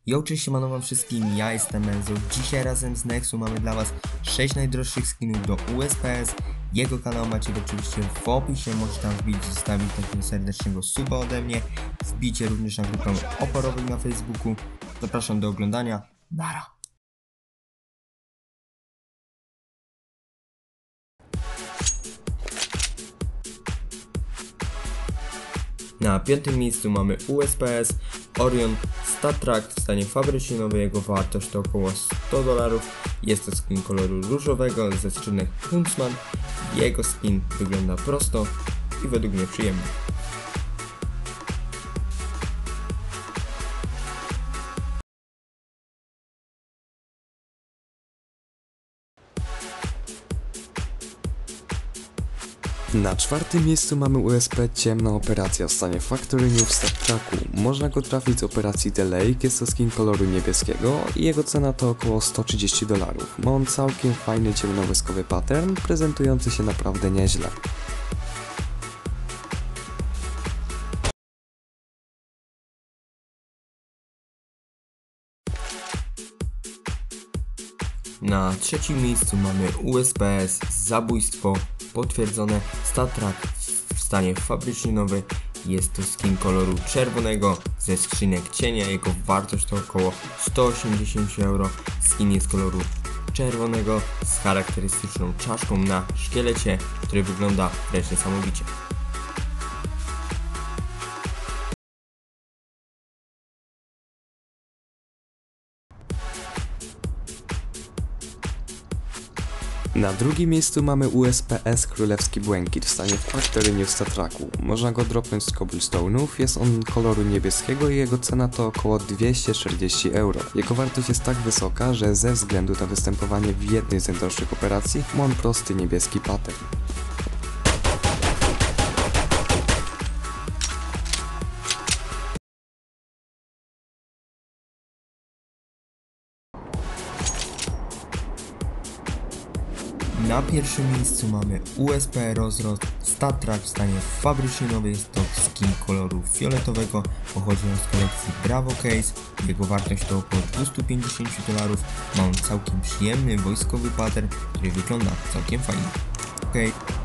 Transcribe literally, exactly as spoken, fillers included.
Yo, cześć, siemano wam wszystkim, ja jestem Enzo. Dzisiaj razem z Nexu mamy dla was sześć najdroższych skinów do U S P S. Jego kanał macie oczywiście w opisie, możecie tam wbić, zostawić takiego serdecznego suba ode mnie. Wbijcie również na grupę oporową na Facebooku. Zapraszam do oglądania. Nara! Na piątym miejscu mamy U S P S Orion StatTrak w stanie fabrycznym nowej. Jego wartość to około sto dolarów. Jest to skin koloru różowego ze skrzynek Huntsman. Jego skin wygląda prosto i według mnie przyjemnie. Na czwartym miejscu mamy U S P Ciemna Operacja w stanie Factory New w StatTraku. Można go trafić z operacji The Lake, jest to skin koloru niebieskiego i jego cena to około sto trzydzieści dolarów. Ma on całkiem fajny ciemnołyskowy pattern, prezentujący się naprawdę nieźle. Na trzecim miejscu mamy U S P S Zabójstwo potwierdzone StatTrak w stanie fabryczny nowy. Jest to skin koloru czerwonego ze skrzynek cienia. Jego wartość to około sto osiemdziesiąt euro. Skin jest koloru czerwonego z charakterystyczną czaszką na szkielecie, który wygląda wręcz niesamowicie. Na drugim miejscu mamy U S P S Królewski Błękit w stanie Factory New w StatTraku. Można go dropnąć z cobblestone'ów, jest on koloru niebieskiego i jego cena to około dwieście czterdzieści euro. Jego wartość jest tak wysoka, że ze względu na występowanie w jednej z najdroższych operacji ma on prosty niebieski pattern. Na pierwszym miejscu mamy U S P Rozrost StatTrak w stanie fabryczny nowy. Jest to skin koloru fioletowego, pochodzi on z kolekcji Bravo Case. Jego wartość to około dwieście pięćdziesiąt dolarów. Ma on całkiem przyjemny wojskowy pattern, który wygląda całkiem fajnie. Okay.